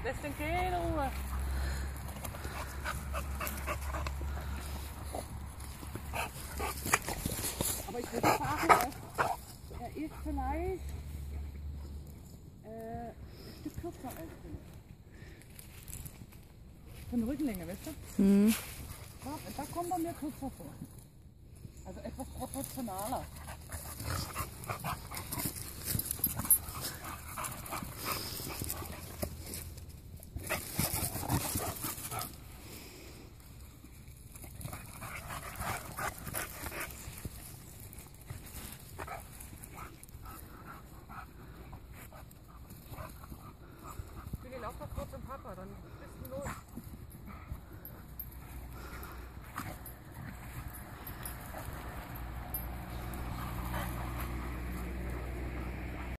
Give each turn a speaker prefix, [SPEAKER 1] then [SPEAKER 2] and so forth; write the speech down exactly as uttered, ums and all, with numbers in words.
[SPEAKER 1] lässt den gehen in Ruhe. Aber ich würde sagen, dass er ist vielleicht äh, ein Stück kürzer als du. Von der Rückenlänge, weißt du?
[SPEAKER 2] Mhm.
[SPEAKER 1] Ja, da kommt er mir kürzer vor. Also etwas proportionaler.